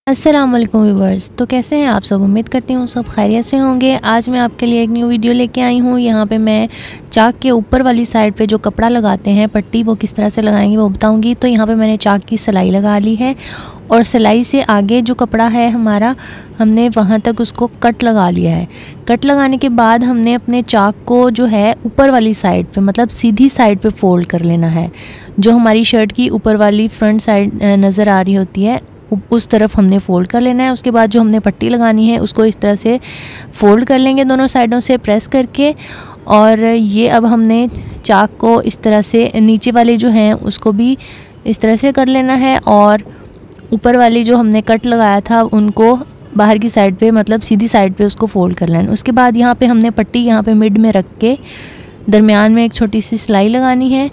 अस्सलाम वालेकुम व्यूवर्स। तो कैसे हैं आप सब? उम्मीद करती हूँ सब खैरियत से होंगे। आज मैं आपके लिए एक न्यू वीडियो लेके आई हूँ। यहाँ पे मैं चाक के ऊपर वाली साइड पे जो कपड़ा लगाते हैं पट्टी, वो किस तरह से लगाएंगे वो बताऊँगी। तो यहाँ पे मैंने चाक की सिलाई लगा ली है और सिलाई से आगे जो कपड़ा है हमारा, हमने वहाँ तक उसको कट लगा लिया है। कट लगाने के बाद हमने अपने चाक को जो है ऊपर वाली साइड पे, मतलब सीधी साइड पे फ़ोल्ड कर लेना है। जो हमारी शर्ट की ऊपर वाली फ्रंट साइड नज़र आ रही होती है उस तरफ हमने फ़ोल्ड कर लेना है। उसके बाद जो हमने पट्टी लगानी है उसको इस तरह से फ़ोल्ड कर लेंगे दोनों साइडों से प्रेस करके। और ये अब हमने चाक को इस तरह से नीचे वाले जो हैं उसको भी इस तरह से कर लेना है और ऊपर वाली जो हमने कट लगाया था उनको बाहर की साइड पे, मतलब सीधी साइड पे उसको फ़ोल्ड कर लेना है। उसके बाद यहाँ पे हमने पट्टी यहाँ पे मिड में रख के दरमियान में एक छोटी सी सिलाई लगानी है।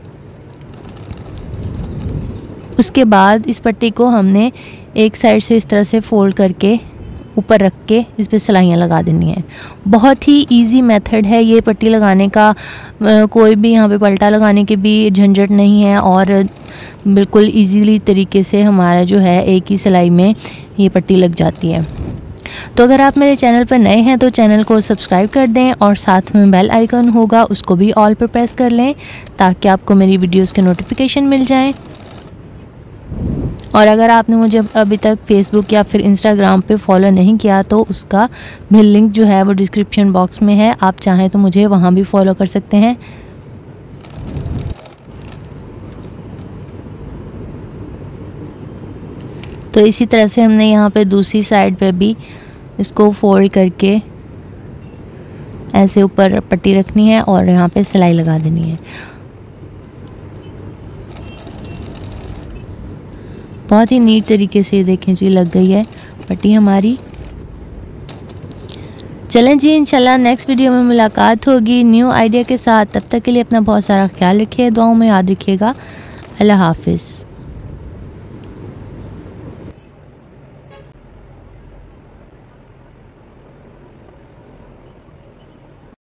उसके बाद इस पट्टी को हमने एक साइड से इस तरह से फ़ोल्ड करके ऊपर रख के इस पर सिलाइयाँ लगा देनी है। बहुत ही इजी मेथड है ये पट्टी लगाने का। कोई भी यहाँ पे पलटा लगाने की भी झंझट नहीं है और बिल्कुल इजीली तरीके से हमारा जो है एक ही सिलाई में ये पट्टी लग जाती है। तो अगर आप मेरे चैनल पर नए हैं तो चैनल को सब्सक्राइब कर दें और साथ में बेल आइकन होगा उसको भी ऑल पर प्रेस कर लें ताकि आपको मेरी वीडियोज़ के नोटिफिकेशन मिल जाएँ। और अगर आपने मुझे अभी तक फेसबुक या फिर इंस्टाग्राम पे फॉलो नहीं किया तो उसका भी लिंक जो है वो डिस्क्रिप्शन बॉक्स में है। आप चाहें तो मुझे वहाँ भी फॉलो कर सकते हैं। तो इसी तरह से हमने यहाँ पे दूसरी साइड पे भी इसको फोल्ड करके ऐसे ऊपर पट्टी रखनी है और यहाँ पे सिलाई लगा देनी है। बहुत ही नीट तरीके से देखें जी लग गई है पट्टी हमारी। चलें जी, इंशाल्लाह नेक्स्ट वीडियो में मुलाकात होगी न्यू आइडिया के साथ। तब तक के लिए अपना बहुत सारा ख्याल रखिए, दुआओं में याद रखिएगा। अल्लाह हाफिज़।